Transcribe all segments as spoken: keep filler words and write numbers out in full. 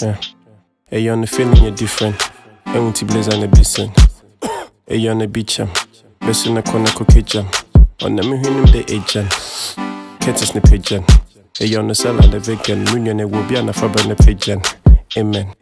Yeah. Hey, you're on the feeling you're different. I want to blaze on the basin. Hey, you're on the beach, um. Best in the corner, cookie jam. On the him the agent. Curtis the pigeon. Hey, you're on the cell and the vegan. Munion, it will be on the fabric and the pigeon. Amen.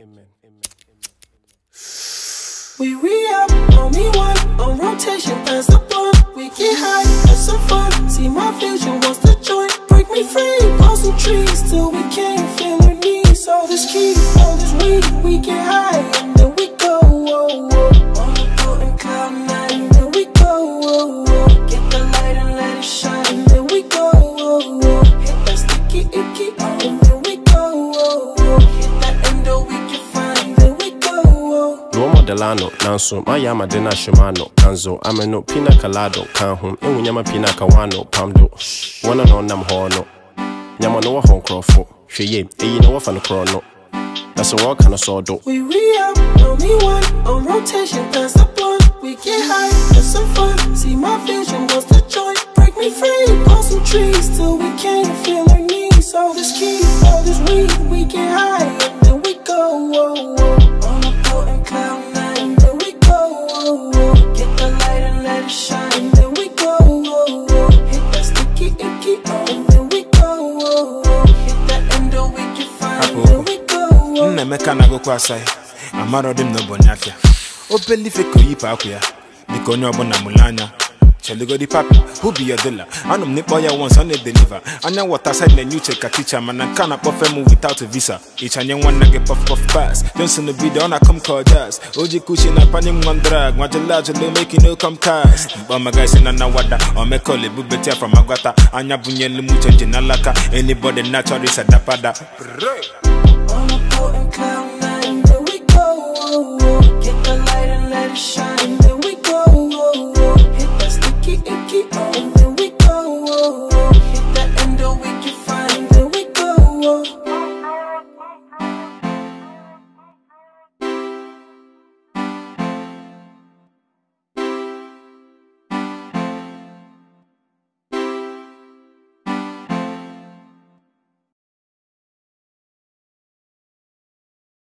We re-up, only one, on rotation, pass the blunt. We get high, have some fun, see my vision, what's the joint? Break me free, plant some trees, till we can't feel our knees. All this key, all this weed, we get high, and then we go, whoa, whoa. On the boat and cloud nine, and then we go, whoa, whoa. Get the light and let it shine, and then we go, whoa, whoa. Hit that sticky icky, and then we go, whoa, whoa. Hit that endo, we can find, then we go, whoa. Luomo Delano, Nanso, Mayama Dena Shimano, Kanzo, Ameno, Pina Calado, Kanhum, Ewyama Pina Kawano, Pamdo, one and on them horno. Yamano Hong Crofo, Sheye, a you know of chrono. That's a walk and a sword. We re-up, only one, on rotation, pass the blunt. We get high, have some fun, see my vision, what's the joint? Break me free, plant some trees, till we can't feel our knees. All this key, all this weed, we get high, and then we go, whoa, whoa. On a boat and cloud nine, then we go, whoa, whoa. Get the light and let it shine, then we go, whoa, whoa. Hit that sticky icky, and then we go, whoa, whoa. Hit that endo, we can find, then we go, whoa. Nemeka na go kwasai, amaro dim no bonyafia. O believe ko yipa akuya, niko nyo bona mulanya. Chali go di papi, who be your dealer? Anum ni boya once on it deliver. Anya water side the new check a teacher man and can't puff them without a visa. Each and young one nugget puff puff pass. Don't send the video on a come call jazz. Oji cushion up and one drag. Watch a large and make you no come cast. But my guys in Anawada or me call it bubetia from Agata. Anya bunye limu change in Alaka. Anybody natural is a dapada. On a boat and cloud nine, there we go.